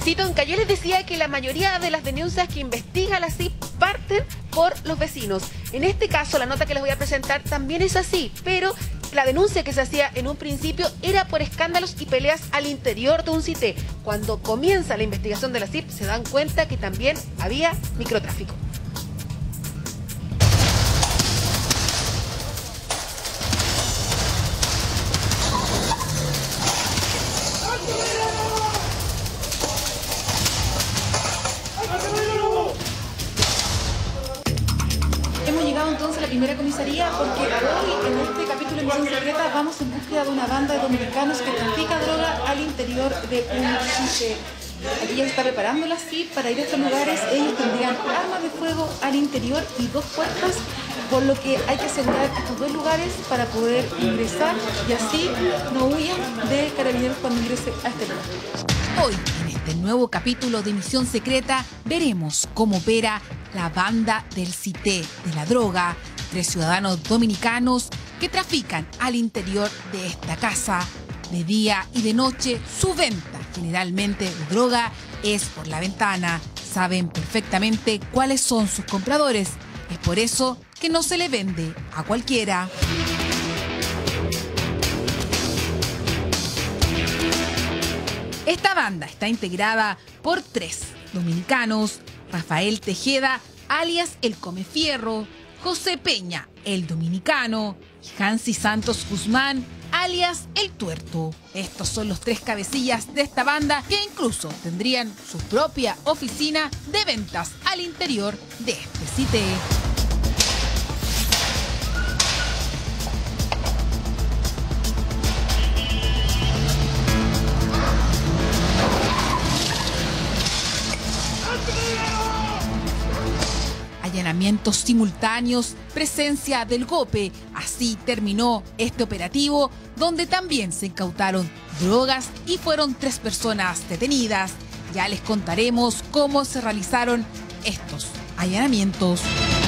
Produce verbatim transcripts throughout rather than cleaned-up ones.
Sí, Tonka, yo les decía que la mayoría de las denuncias que investiga la C I P parten por los vecinos. En este caso, la nota que les voy a presentar también es así, pero la denuncia que se hacía en un principio era por escándalos y peleas al interior de un C I T E. Cuando comienza la investigación de la C I P se dan cuenta que también había microtráfico. Hemos llegado entonces a la primera comisaría porque hoy en este capítulo de Misión Secreta vamos en búsqueda de una banda de dominicanos que trafica droga al interior de un C I T E. Aquí ya se está preparando la C I P para ir a estos lugares. Ellos tendrían armas de fuego al interior y dos puertas, por lo que hay que asegurar estos dos lugares para poder ingresar y así no huyan de carabineros cuando ingrese a este lugar. Hoy, en este nuevo capítulo de Misión Secreta, veremos cómo opera la banda del C I T E de la droga, tres ciudadanos dominicanos que trafican al interior de esta casa. De día y de noche, su venta generalmente de droga es por la ventana. Saben perfectamente cuáles son sus compradores. Es por eso que no se le vende a cualquiera. Esta banda está integrada por tres dominicanos: Rafael Tejeda, alias El Comefierro, José Peña, el dominicano, y Hansi Santos Guzmán, alias El Tuerto. Estos son los tres cabecillas de esta banda que incluso tendrían su propia oficina de ventas al interior de este C I T E. Allanamientos simultáneos, presencia del golpe. Así terminó este operativo, donde también se incautaron drogas y fueron tres personas detenidas. Ya les contaremos cómo se realizaron estos allanamientos.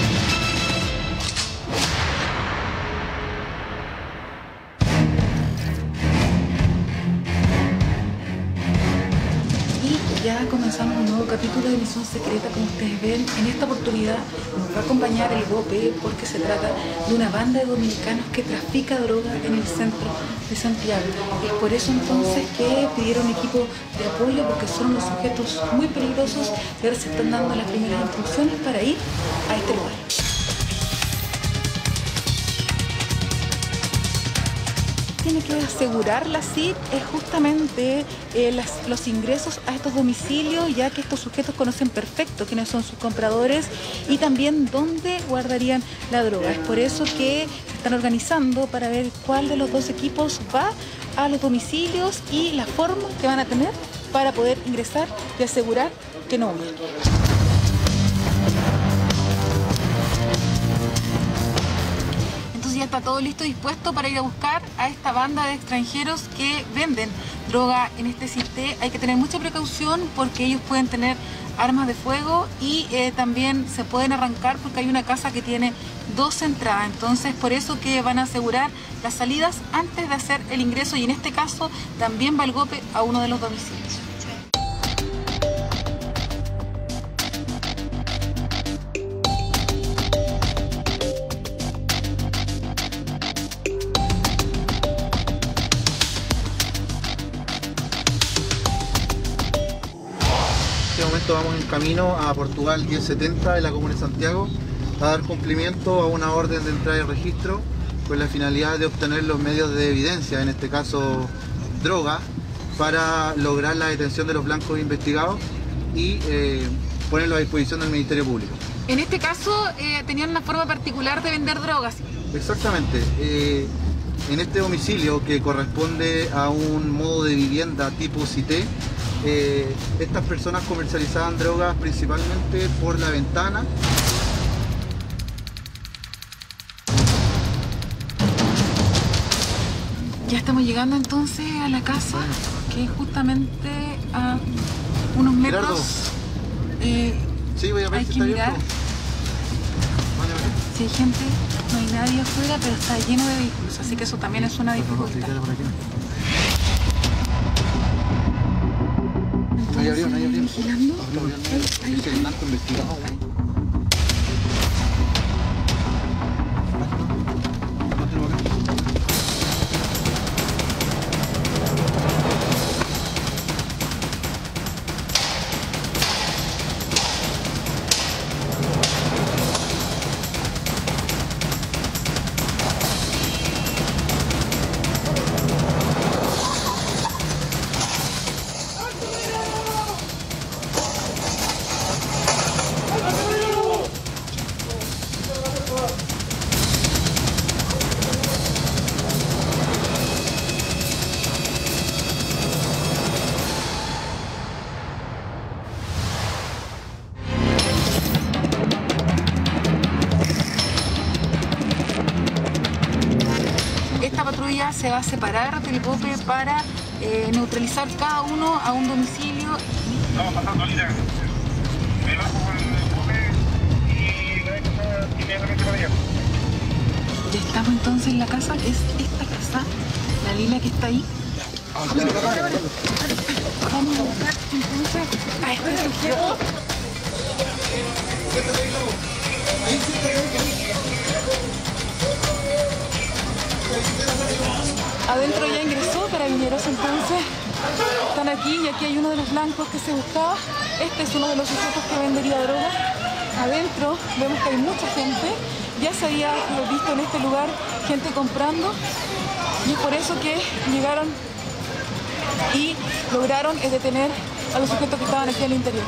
Ya comenzamos un nuevo capítulo de Misión Secreta. Como ustedes ven, en esta oportunidad nos va a acompañar el GOPE porque se trata de una banda de dominicanos que trafica droga en el centro de Santiago. Es por eso entonces que pidieron equipo de apoyo, porque son unos sujetos muy peligrosos y ahora se están dando las primeras instrucciones para ir a este lugar. Tiene que asegurar la C I P es justamente eh, las, los ingresos a estos domicilios, ya que estos sujetos conocen perfecto quiénes son sus compradores y también dónde guardarían la droga. Es por eso que se están organizando para ver cuál de los dos equipos va a los domicilios y la forma que van a tener para poder ingresar y asegurar que no huyan. Ya está todo listo y dispuesto para ir a buscar a esta banda de extranjeros que venden droga en este C I T E. Hay que tener mucha precaución porque ellos pueden tener armas de fuego y eh, también se pueden arrancar porque hay una casa que tiene dos entradas. Entonces, por eso que van a asegurar las salidas antes de hacer el ingreso, y en este caso también va el golpe a uno de los domicilios. En este momento vamos en camino a Portugal diez setenta de la Comuna de Santiago a dar cumplimiento a una orden de entrada y registro con la finalidad de obtener los medios de evidencia, en este caso droga, para lograr la detención de los blancos investigados y eh, ponerlo a disposición del Ministerio Público. En este caso eh, tenían una forma particular de vender drogas. Exactamente. Eh, en este domicilio, que corresponde a un modo de vivienda tipo C I T E, Eh, estas personas comercializaban drogas principalmente por la ventana. Ya estamos llegando entonces a la casa, que es justamente a unos metros. Eh, sí, voy a ver hay si que está mirar abierto. Vale, vale. si hay gente. No hay nadie afuera, pero está lleno de vehículos, así que eso también es una dificultad. Hay Ahí abrieron, ahí abrieron. vigilando. Es el narco investigado. Esta patrulla se va a separar del B O P E para eh, neutralizar cada uno a un domicilio. Estamos pasando línea. Me bajo con el B O P E y la dejo inmediatamente para allá. Ya estamos entonces en la casa, que es esta casa, la línea que está ahí. Vamos a buscar entonces a este sujeto. Adentro ya ingresó Carabineros, entonces están aquí y aquí hay uno de los blancos que se buscaba. Este es uno de los sujetos que vendería droga. Adentro vemos que hay mucha gente. Ya se había visto en este lugar gente comprando y es por eso que llegaron y lograron detener a los sujetos que estaban aquí al interior.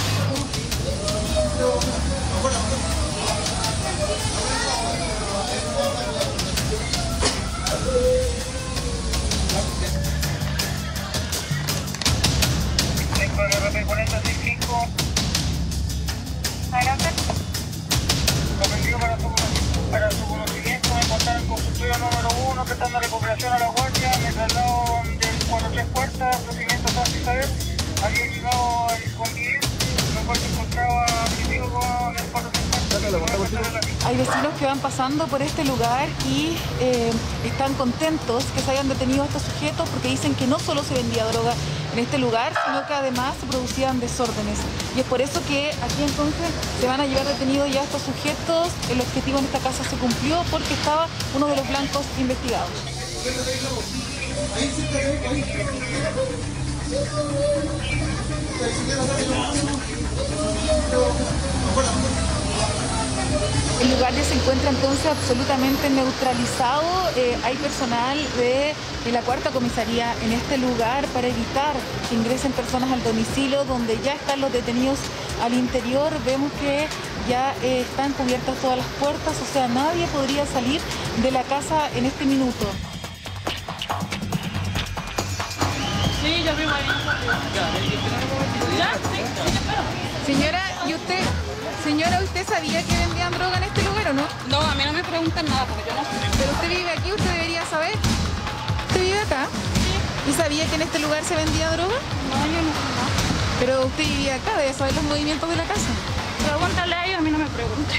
Tengo el R P cuarenta sesenta y cinco. Adelante. Comprendido para su, para su conocimiento, me encontraron en consultorio número uno, que está en recuperación a la guardia, me traslado del cuatro tres cuartas, procedimiento San Isabel. Había llegado al convivir, lo cual se encontraba positivo con el cuatro tres cuartas. Hay vecinos que van pasando por este lugar y eh, están contentos que se hayan detenido a estos sujetos porque dicen que no solo se vendía droga en este lugar, sino que además se producían desórdenes. Y es por eso que aquí entonces se van a llevar detenidos ya estos sujetos. El objetivo en esta casa se cumplió porque estaba uno de los blancos investigados. El lugar ya se encuentra entonces absolutamente neutralizado. Eh, hay personal de, de la cuarta comisaría en este lugar para evitar que ingresen personas al domicilio donde ya están los detenidos al interior. Vemos que ya eh, están cubiertas todas las puertas, o sea, nadie podría salir de la casa en este minuto. Sí, yo vivo ahí. ¿Ya? Sí, sí, espero. Señora, ¿y usted, señora, usted sabía que vendían droga en este lugar o no? No, a mí no me preguntan nada porque yo no sé. Pero usted vive aquí, usted debería saber. ¿Usted vive acá? Sí. ¿Y sabía que en este lugar se vendía droga? No, yo no sé nada. Pero usted vivía acá, debe saber los movimientos de la casa. Pregúntale a ellos, a mí no me pregunten.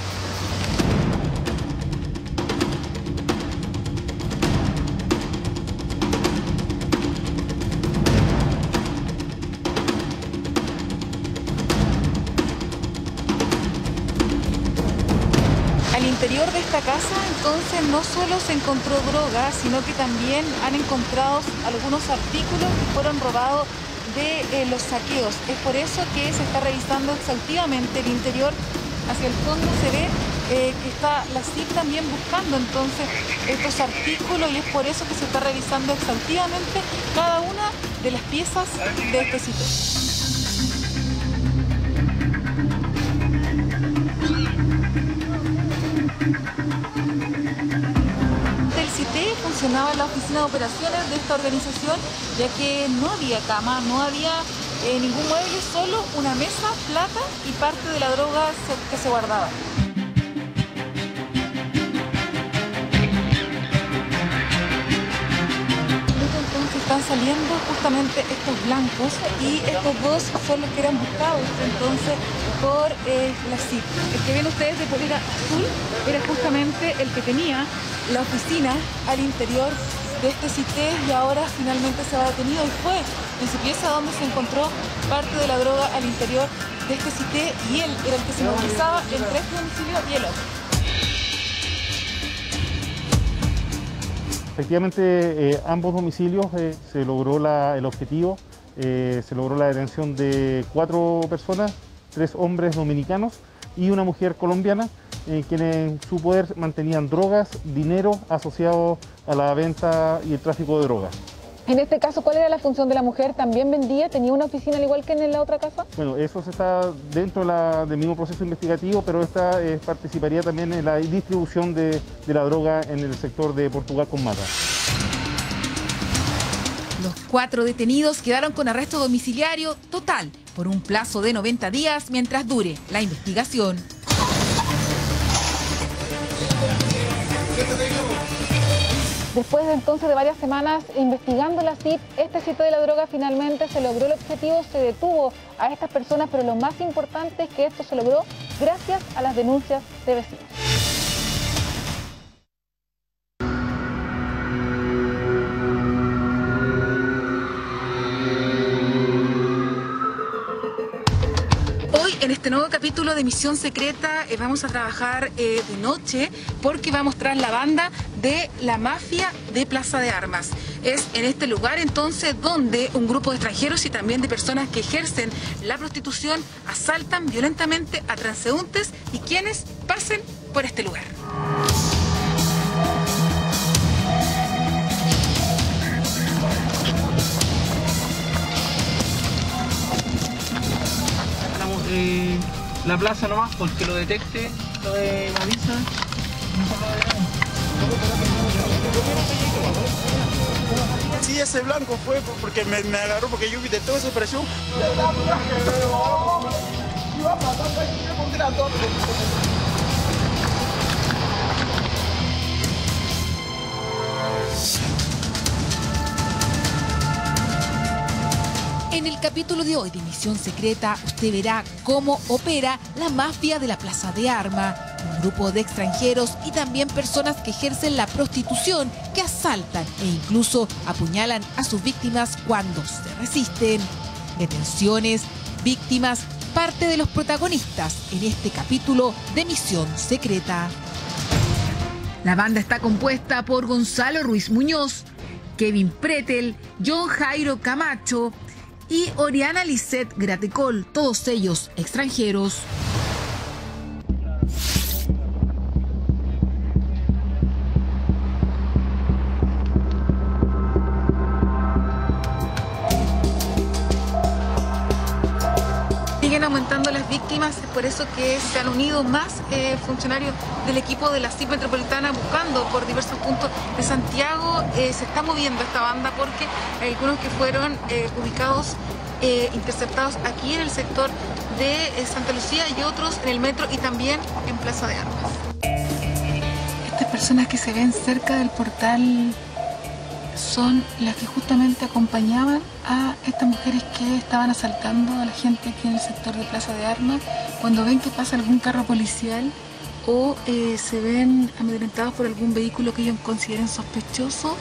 Al interior de esta casa, entonces, no solo se encontró droga, sino que también han encontrado algunos artículos que fueron robados de eh, los saqueos. Es por eso que se está revisando exhaustivamente el interior. Hacia el fondo se ve eh, que está la C I P también buscando entonces estos artículos y es por eso que se está revisando exhaustivamente cada una de las piezas de este sitio. El C I T E funcionaba en la oficina de operaciones de esta organización, ya que no había cama, no había eh, ningún mueble, solo una mesa, plata y parte de la droga que se guardaba. Entonces están saliendo justamente estos blancos y estos dos son los que eran buscados entonces por eh, la C I P. El que ven ustedes de polera azul era justamente el que tenía la oficina al interior de este C I T E y ahora finalmente se va detenido y fue en su pieza donde se encontró parte de la droga al interior de este cité y él era el que se movilizaba entre este domicilio y el otro. Efectivamente, eh, ambos domicilios eh, se logró la, el objetivo, eh, se logró la detención de cuatro personas, tres hombres dominicanos y una mujer colombiana, eh, quienes en su poder mantenían drogas, dinero asociado a la venta y el tráfico de drogas. En este caso, ¿cuál era la función de la mujer? ¿También vendía? ¿Tenía una oficina al igual que en la otra casa? Bueno, eso se está dentro de la, del mismo proceso investigativo, pero esta eh, participaría también en la distribución de, de la droga en el sector de Portugal con Mata. Los cuatro detenidos quedaron con arresto domiciliario total por un plazo de noventa días mientras dure la investigación. Después de entonces de varias semanas investigando la C I P, este sitio de la droga finalmente se logró el objetivo, se detuvo a estas personas, pero lo más importante es que esto se logró gracias a las denuncias de vecinos. En este nuevo capítulo de Misión Secreta eh, vamos a trabajar eh, de noche porque va a mostrar la banda de la mafia de Plaza de Armas. Es en este lugar entonces donde un grupo de extranjeros y también de personas que ejercen la prostitución asaltan violentamente a transeúntes y quienes pasen por este lugar. Eh, la plaza nomás, porque lo detecte, lo de la visa. Sí, ese blanco fue porque me, me agarró, porque yo vi de toda esa presión. En el capítulo de hoy de Misión Secreta, usted verá cómo opera la mafia de la Plaza de Armas, un grupo de extranjeros y también personas que ejercen la prostitución, que asaltan e incluso apuñalan a sus víctimas cuando se resisten. Detenciones, víctimas, parte de los protagonistas en este capítulo de Misión Secreta. La banda está compuesta por Gonzalo Ruiz Muñoz, Kevin Pretel, John Jairo Camacho y Oriana Lisette Gratecol, todos ellos extranjeros. Siguen aumentando las víctimas, es por eso que se han unido más eh, funcionarios del equipo de la C I P Metropolitana buscando por diversos puntos de Santiago. Eh, se está moviendo esta banda porque hay algunos que fueron eh, ubicados, eh, interceptados aquí en el sector de eh, Santa Lucía y otros en el metro y también en Plaza de Armas. Estas personas que se ven cerca del portal son las que justamente acompañaban a estas mujeres que estaban asaltando a la gente aquí en el sector de Plaza de Armas. Cuando ven que pasa algún carro policial o eh, se ven amedrentados por algún vehículo que ellos consideren sospechoso,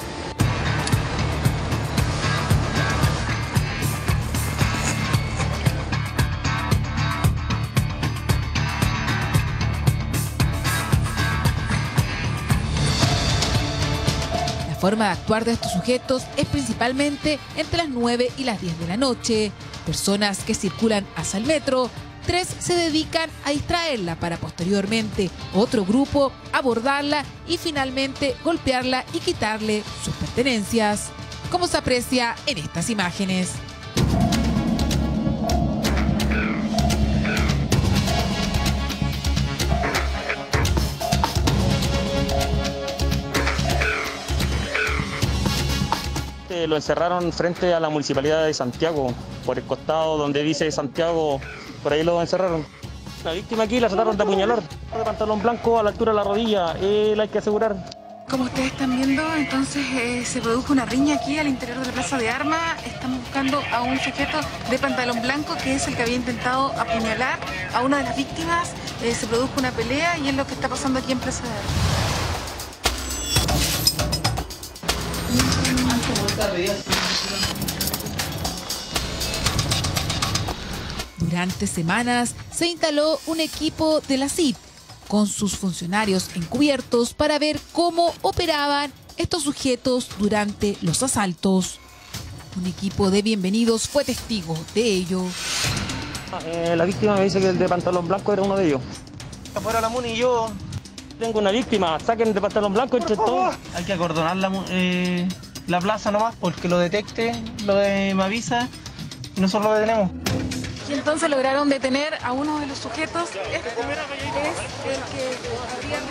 la forma de actuar de estos sujetos es principalmente entre las nueve y las diez de la noche. Personas que circulan hacia el metro, tres se dedican a distraerla para posteriormente otro grupo abordarla y finalmente golpearla y quitarle sus pertenencias, como se aprecia en estas imágenes. Lo encerraron frente a la Municipalidad de Santiago, por el costado donde dice Santiago, por ahí lo encerraron. La víctima aquí la trataron de apuñalar, de pantalón blanco a la altura de la rodilla, él hay que asegurar. Como ustedes están viendo, entonces eh, se produjo una riña aquí al interior de la Plaza de Armas. Estamos buscando a un sujeto de pantalón blanco que es el que había intentado apuñalar a una de las víctimas. Eh, se produjo una pelea y es lo que está pasando aquí en Plaza de Armas. Durante semanas se instaló un equipo de la C I P con sus funcionarios encubiertos para ver cómo operaban estos sujetos durante los asaltos. Un equipo de bienvenidos fue testigo de ello. Eh, la víctima me dice que el de pantalón blanco era uno de ellos. Afuera la Muni y yo. Tengo una víctima, saquen el de pantalón blanco entre todos. Hay que acordonar la, eh, la plaza nomás porque lo detecte, lo de, me avisa y nosotros lo detenemos. Y entonces lograron detener a uno de los sujetos. Este es el que habrían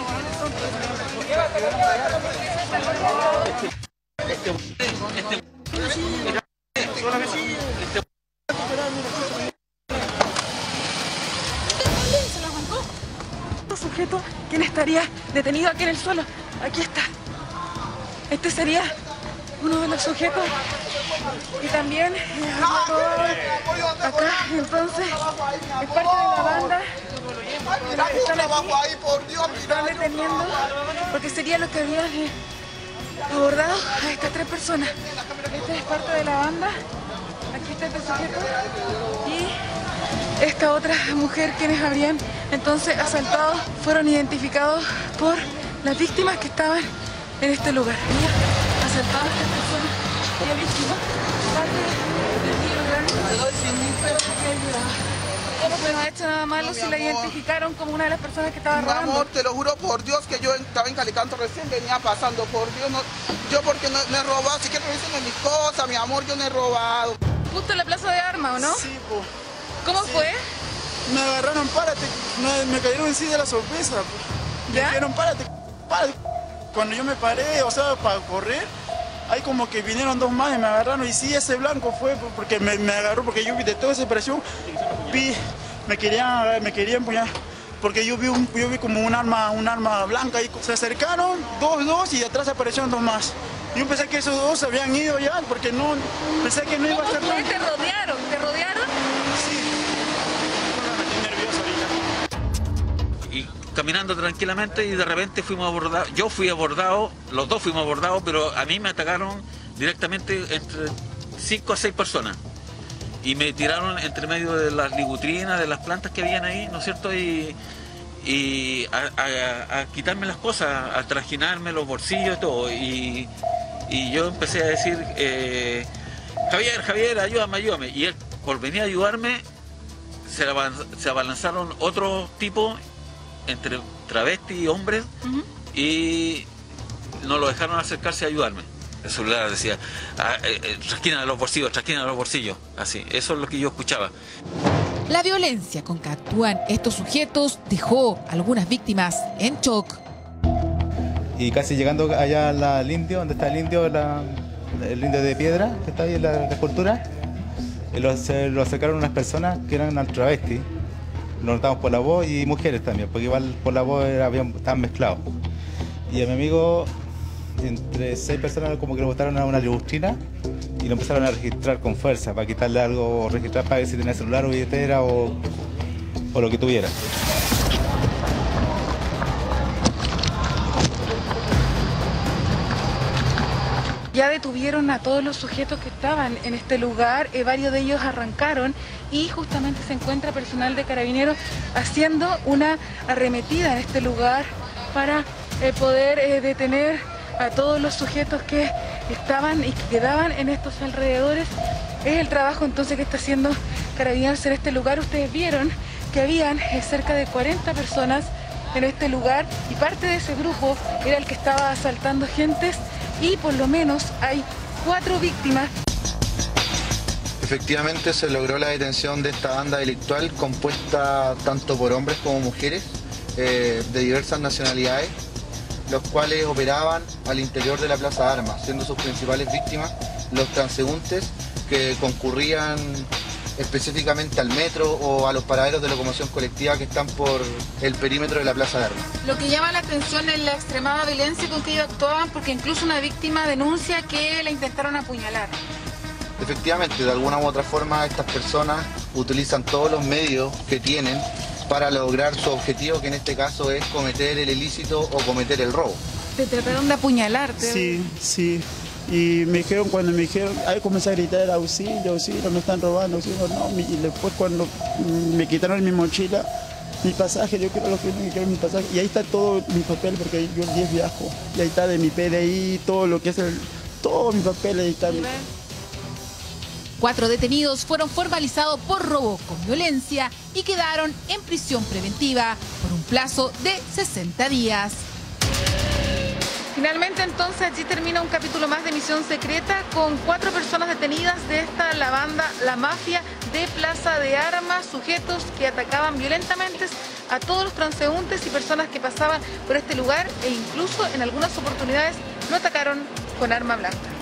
sujeto, ¿quién estaría detenido aquí en el suelo? Aquí está. Este sería uno de los sujetos. Y también eh, acá, entonces, es parte de la banda de los que están aquí, están deteniendo, porque sería lo que habían eh, abordado a estas tres personas. Esta es parte de la banda, aquí está este sujeto y esta otra mujer, quienes habrían entonces asaltado, fueron identificados por las víctimas que estaban en este lugar. Asaltadas a estas personas y víctimas. No ha hecho nada malo, si la identificaron como una de las personas que estaba robando. Mi amor, te lo juro por Dios que yo estaba en Calicanto recién, venía pasando, por Dios, no, yo porque no, no he robado, si quieres revísenme mis cosas, mi amor, yo no he robado. Justo en la plaza de armas, ¿o no? Sí, pues. ¿Cómo sí. fue? Me agarraron, párate, me, me cayeron en sí de la sorpresa, pues. Me dijeron, párate, párate. Cuando yo me paré, o sea, para correr, ahí como que vinieron dos más y me agarraron, y sí, ese blanco fue porque me, me agarró, porque yo vi de toda esa presión, vi, me querían, me querían empuñar, porque yo vi, un, yo vi como un arma, un arma blanca, y se acercaron, dos, dos, y detrás aparecieron dos más. Yo pensé que esos dos se habían ido ya, porque no, pensé que no iba a ser nada. ¿Te rodearon? ¿Te rodearon? Sí. Me metí nervioso ahorita. Y caminando tranquilamente y de repente fuimos abordados, yo fui abordado, los dos fuimos abordados, pero a mí me atacaron directamente entre cinco a seis personas y me tiraron entre medio de las ligutrinas, de las plantas que habían ahí, ¿no es cierto? Y, y a, a, a quitarme las cosas, a trajinarme los bolsillos y todo. Y, y yo empecé a decir, eh, Javier, Javier, ayúdame, ayúdame. Y él, por venir a ayudarme, se, se abalanzaron otros tipos entre travestis y hombres, uh-huh. y no lo dejaron acercarse a ayudarme. El celular decía, ah, eh, trasquinan los bolsillos, trasquinan los bolsillos. Así, eso es lo que yo escuchaba. La violencia con que actúan estos sujetos dejó a algunas víctimas en shock. Y casi llegando allá al indio, donde está el indio, la, el indio de piedra, que está ahí en la, la escultura, lo, se, lo acercaron unas personas que eran travestis. Lo notamos por la voz y mujeres también, porque igual por la voz era, habían, estaban mezclados. Y a mi amigo, entre seis personas, como que lo botaron a una ligustrina y lo empezaron a registrar con fuerza, para quitarle algo, o registrar para ver si tenía celular o billetera o, o lo que tuviera. Ya detuvieron a todos los sujetos que estaban en este lugar, eh, varios de ellos arrancaron y justamente se encuentra personal de Carabineros haciendo una arremetida en este lugar para eh, poder eh, detener a todos los sujetos que estaban y que quedaban en estos alrededores. Es el trabajo entonces que está haciendo Carabineros en este lugar. Ustedes vieron que habían eh, cerca de cuarenta personas en este lugar y parte de ese grupo era el que estaba asaltando gentes. Y por lo menos hay cuatro víctimas. Efectivamente se logró la detención de esta banda delictual compuesta tanto por hombres como mujeres eh, de diversas nacionalidades, los cuales operaban al interior de la Plaza de Armas, siendo sus principales víctimas los transeúntes que concurrían específicamente al metro o a los paraderos de locomoción colectiva que están por el perímetro de la Plaza de Armas. Lo que llama la atención es la extremada violencia con que ellos actuaban, porque incluso una víctima denuncia que la intentaron apuñalar. Efectivamente, de alguna u otra forma estas personas utilizan todos los medios que tienen para lograr su objetivo, que en este caso es cometer el ilícito o cometer el robo. ¿Te trataron de apuñalarte? Sí, sí. Y me dijeron, cuando me dijeron, ahí comencé a gritar, auxilio, auxilio, me están robando, auxilio, no. Y después cuando me quitaron mi mochila, mi pasaje, yo quiero los que quiero mi pasaje. Y ahí está todo mi papel, porque yo el diez viajo. Y ahí está de mi P D I, todo lo que es el, todo mi papel, ahí está. Cuatro detenidos fueron formalizados por robo con violencia y quedaron en prisión preventiva por un plazo de sesenta días. Finalmente, entonces, allí termina un capítulo más de Misión Secreta con cuatro personas detenidas de esta la banda, la mafia de Plaza de Armas, sujetos que atacaban violentamente a todos los transeúntes y personas que pasaban por este lugar e incluso en algunas oportunidades lo atacaron con arma blanca.